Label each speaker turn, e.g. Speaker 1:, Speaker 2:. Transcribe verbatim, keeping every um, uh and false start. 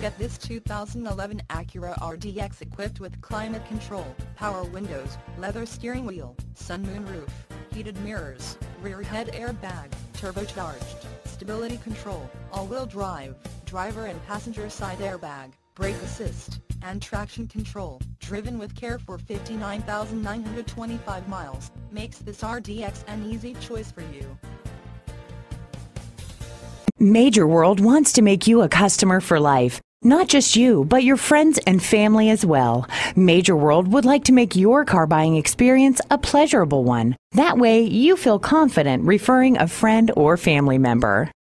Speaker 1: look at this two thousand eleven Acura R D X equipped with climate control, power windows, leather steering wheel, sun moon roof, heated mirrors, rear head airbag, turbocharged, stability control, all-wheel drive, driver and passenger side airbag, brake assist, and traction control, driven with care for fifty-nine thousand nine hundred twenty-five miles, makes this R D X an easy choice for you.
Speaker 2: Major World wants to make you a customer for life. Not just you, but your friends and family as well. Major World would like to make your car buying experience a pleasurable one. That way, you feel confident referring a friend or family member.